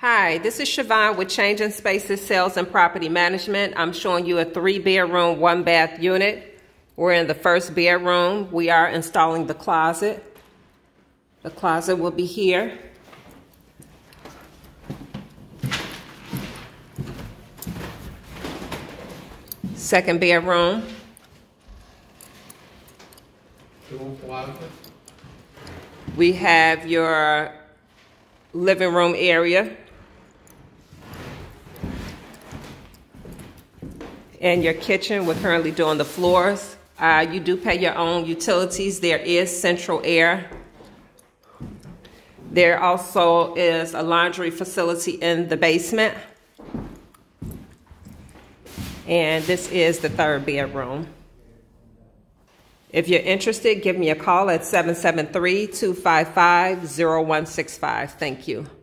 Hi, this is Siobhan with Changing Spaces Sales and Property Management. I'm showing you a 3-bedroom, 1-bath unit. We're in the first bedroom. We are installing the closet. The closet will be here. Second bedroom. We have your living room area and your kitchen. We're currently doing the floors. You do pay your own utilities. There is central air. There also is a laundry facility in the basement. And this is the third bedroom. If you're interested, give me a call at 773-255-0165. Thank you.